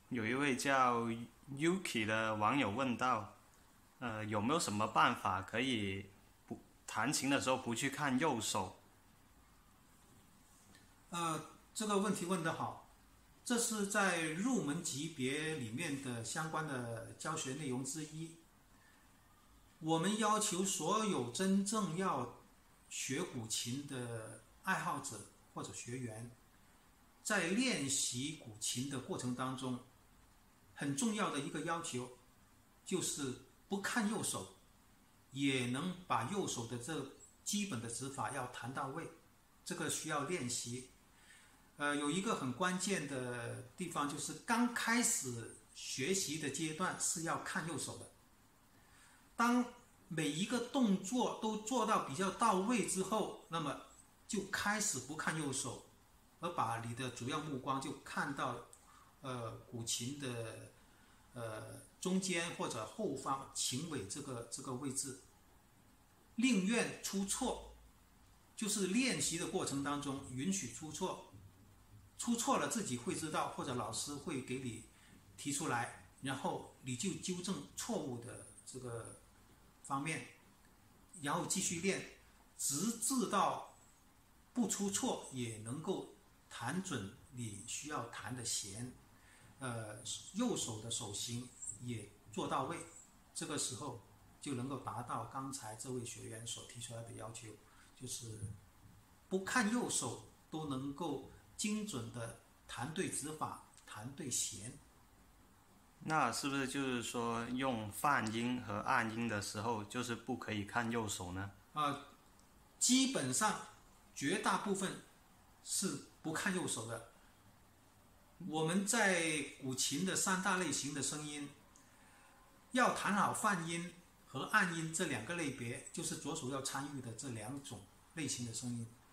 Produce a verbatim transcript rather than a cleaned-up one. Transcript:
有一位叫 Yuki 的网友问道：呃，有没有什么办法可以不弹琴的时候不去看右手？ 呃，这个问题问得好，这是在入门级别里面的相关的教学内容之一。我们要求所有真正要学古琴的爱好者或者学员，在练习古琴的过程当中，很重要的一个要求就是不看右手，也能把右手的这基本的指法要弹到位，这个需要练习。呃，有一个很关键的地方，就是刚开始学习的阶段是要看右手的。当每一个动作都做到比较到位之后，那么就开始不看右手，而把你的主要目光就看到呃古琴的呃中间或者后方琴尾这个这个位置，宁愿出错，就是练习的过程当中允许出错，出错了自己会知道，或者老师会给你提出来，然后你就纠正错误的这个方面，然后继续练，直至到不出错也能够弹准你需要弹的弦，呃，右手的手型也做到位，这个时候就能够达到刚才这位学员所提出来的要求，就是不看右手都能够精准的弹对指法，弹对弦。 那是不是就是说用泛音和暗音的时候，就是不可以看右手呢？ 呃，基本上绝大部分是不看右手的。我们在古琴的三大类型的声音，要弹好泛音和暗音这两个类别，就是左手要参与的这两种类型的声音。